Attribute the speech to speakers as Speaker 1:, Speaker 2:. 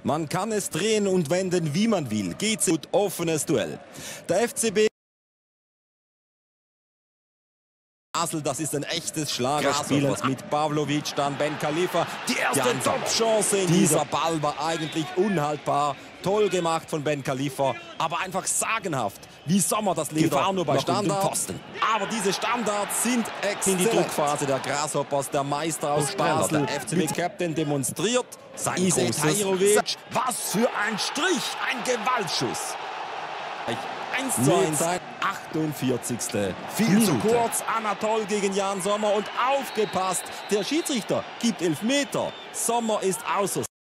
Speaker 1: Man kann es drehen und wenden, wie man will. Geht's gut, offenes Duell. Der FCB Basel, das ist ein echtes Schlagerspiel mit Pavlovic, dann Ben Khalifa. Die erste Top-Chance in dieser Ball war eigentlich unhaltbar. Toll gemacht von Ben Khalifa, aber einfach sagenhaft, wie Sommer das Leder. Gefahr nur bei Standards. Aber diese Standards sind exzellent. In die Druckphase der Grasshoppers, der Meister aus Basel. Der FCB-Captain demonstriert sein großes. Was für ein Strich, ein Gewaltschuss. 1:1, 48. Viel zu kurz, Anatol gegen Jan Sommer und aufgepasst, der Schiedsrichter gibt Elfmeter. Sommer ist außer